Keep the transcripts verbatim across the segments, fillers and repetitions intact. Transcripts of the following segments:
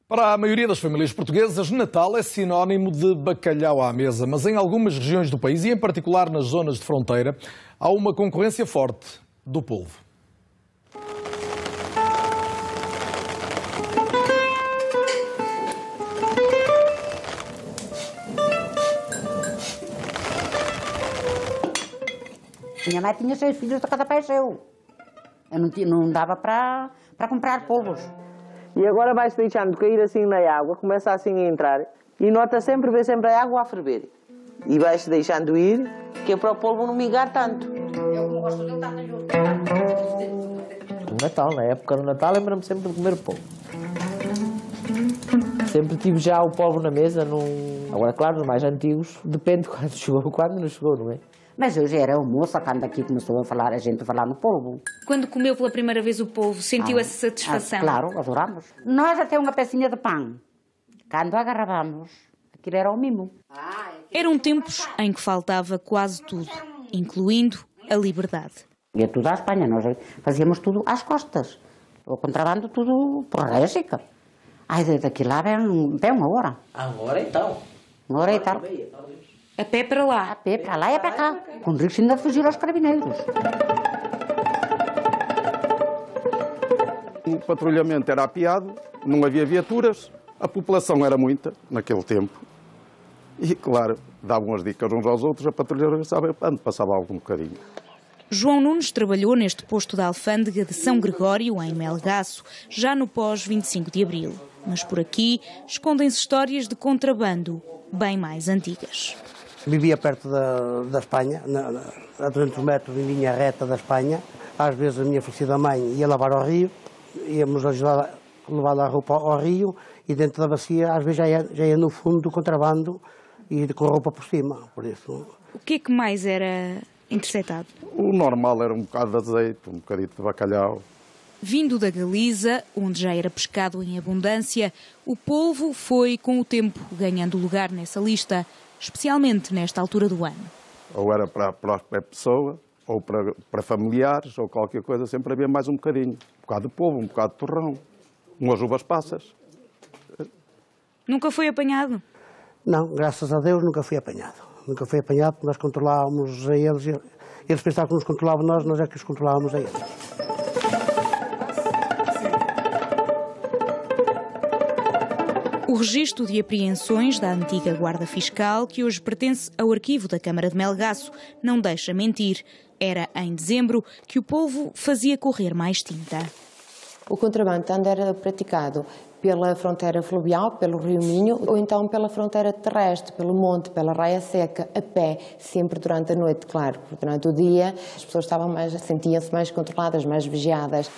Para a maioria das famílias portuguesas, Natal é sinónimo de bacalhau à mesa, mas em algumas regiões do país, e em particular nas zonas de fronteira, há uma concorrência forte do polvo. Minha mãe tinha seis filhos de cada pai seu. Eu não, tinha, não dava para, para comprar polvos. E agora vai-se deixando cair assim na água, começa assim a entrar, e nota sempre, vê sempre a água a ferver. E vai-se deixando ir, que é para o polvo não migar tanto. Eu não gosto de estar na No Natal, na época do Natal, lembro-me sempre de comer polvo. Sempre tive já o polvo na mesa. Num... Agora, claro, os mais antigos, depende quando chegou ou quando não chegou, não é? Mas hoje era almoço, quando aqui começou a falar, a gente a falar no polvo. Quando comeu pela primeira vez o polvo, sentiu ah, essa satisfação? Ah, claro, adoramos. Nós até uma pecinha de pão. Quando agarrávamos, aquilo era o mimo. Eram tempos em que faltava quase tudo, incluindo a liberdade. Ia tudo à Espanha, nós fazíamos tudo às costas. O contrabando tudo por Régica. Ai, daqui lá vem, vem uma hora. Ah, uma hora e tal. Uma hora e tal. A pé para lá. A pé para lá e para cá. Com risco ainda de fugir aos carabineiros. O patrulhamento era apiado, não havia viaturas, a população era muita naquele tempo. E, claro, davam as dicas uns aos outros, a patrulheira sabia onde passava algum bocadinho. João Nunes trabalhou neste posto da alfândega de São Gregório, em Melgaço, já no pós vinte e cinco de abril. Mas por aqui escondem-se histórias de contrabando bem mais antigas. Vivia perto da, da Espanha, na, na, a duzentos metros em linha reta da Espanha. Às vezes a minha falecida mãe ia lavar ao rio, íamos ajudar a levar a roupa ao rio e dentro da bacia às vezes já ia, já ia no fundo do contrabando e com a roupa por cima. Por isso. O que é que mais era interceptado? O normal era um bocado de azeite, um bocadinho de bacalhau. Vindo da Galiza, onde já era pescado em abundância, o polvo foi com o tempo ganhando lugar nessa lista, especialmente nesta altura do ano. Ou era para a própria pessoa, ou para, para familiares, ou qualquer coisa, sempre havia mais um bocadinho. Um bocado de polvo, um bocado de torrão, umas uvas passas. Nunca foi apanhado? Não, graças a Deus nunca fui apanhado. Nunca fui apanhado porque nós controlávamos a eles. Eles pensavam que nos controlavam nós, nós é que os controlávamos a eles. O registro de apreensões da antiga Guarda Fiscal, que hoje pertence ao arquivo da Câmara de Melgaço, não deixa mentir. Era em dezembro que o polvo fazia correr mais tinta. O contrabando era praticado pela fronteira fluvial, pelo Rio Minho, ou então pela fronteira terrestre, pelo monte, pela Raia Seca, a pé, sempre durante a noite, claro. Durante o dia as pessoas estavam mais, sentiam-se mais controladas, mais vigiadas.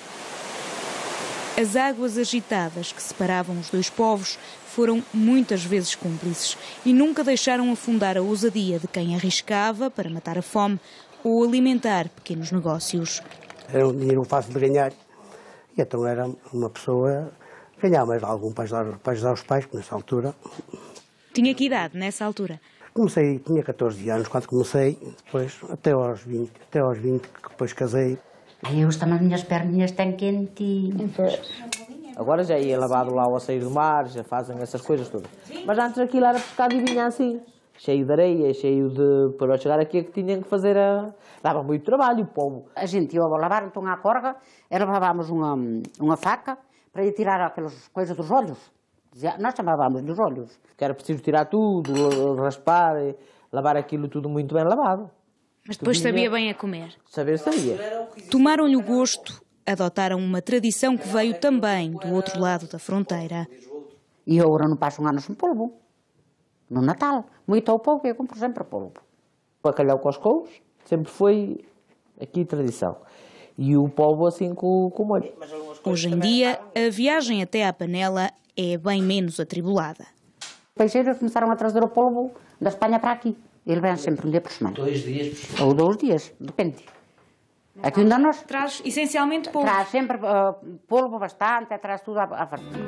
As águas agitadas que separavam os dois povos foram muitas vezes cúmplices e nunca deixaram afundar a ousadia de quem arriscava para matar a fome ou alimentar pequenos negócios. Era um dinheiro fácil de ganhar e então era uma pessoa que ganhava mais algum para ajudar, para ajudar os pais, nessa altura. Tinha que idade nessa altura? Comecei, tinha catorze anos quando comecei, depois até aos vinte, até aos vinte que depois casei. E hoje também as minhas perninhas têm quentinhas. Agora já ia lavado lá ao sair do mar, já fazem essas coisas todas. Mas antes aquilo era pescado e vinha assim, cheio de areia, cheio de... Para chegar aqui é que tinham que fazer a... Dava muito trabalho o povo. A gente ia lavar então à corga, levávamos uma, uma faca para ir tirar aquelas coisas dos olhos. Nós chamávamos dos olhos. Que era preciso tirar tudo, raspar, lavar aquilo tudo muito bem lavado. Mas depois sabia bem a comer. Saber sabia. Tomaram-lhe o gosto, adotaram uma tradição que veio também do outro lado da fronteira. E agora não passam anos no polvo. No Natal. Muito ao polvo, eu compro sempre polvo. O bacalhau com os couros sempre foi aqui tradição. E o polvo assim com, com molho. Hoje em dia, a viagem até à panela é bem menos atribulada. Os peixeiros começaram a trazer o polvo da Espanha para aqui. Ele vem sempre um dia por semana. Dois dias por semana. Ou dois dias, depende. Aqui ainda nós... Traz essencialmente polvo. Traz sempre uh, polvo bastante, traz tudo à, à fartura.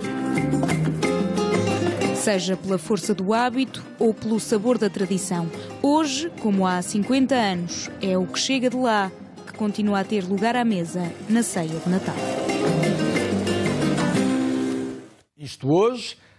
Seja pela força do hábito ou pelo sabor da tradição. Hoje, como há cinquenta anos, é o que chega de lá que continua a ter lugar à mesa na ceia de Natal. Isto hoje